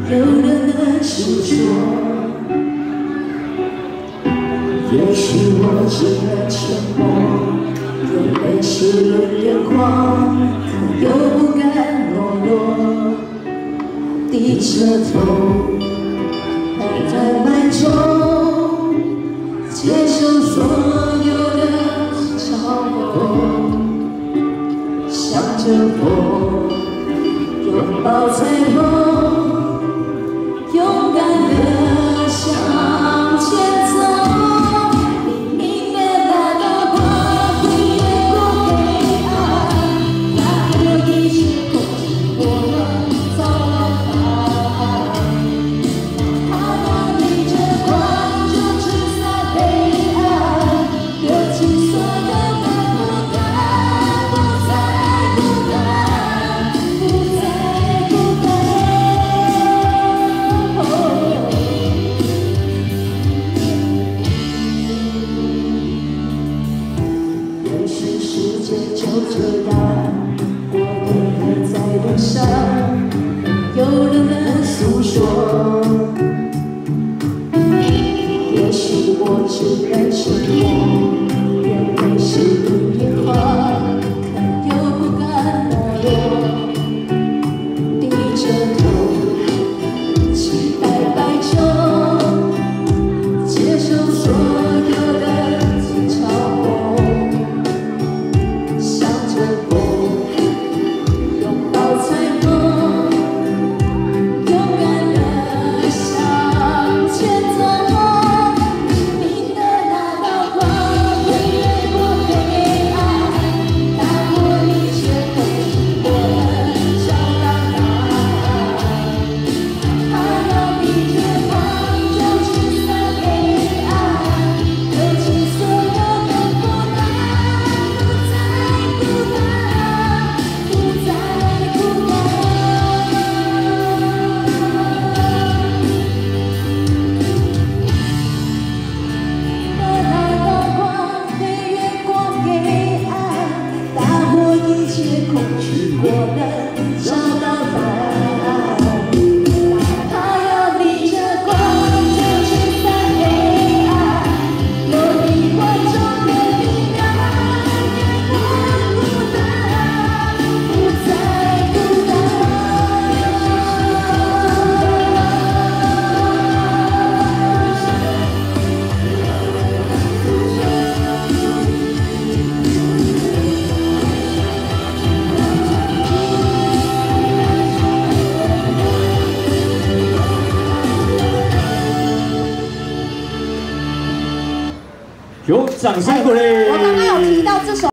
有人能诉说。也许我只能沉默，眼泪湿了眼眶，可又不敢懦弱，低着头，陪在怀中，接受所有的嘲讽，向着风，拥抱彩虹，勇敢地向前走。 世界就这样，我们还在路上，有人能诉说。也许我只能沉默，眼泪湿了眼眶，可又不敢懦弱，低着头，期待白昼，接受所有的嘲讽。 恐惧过能找到答案，他要逆着光就驱散黑暗，有你怀中的平安，也不孤单，不再孤有掌声鼓励。 我刚刚有提到这首。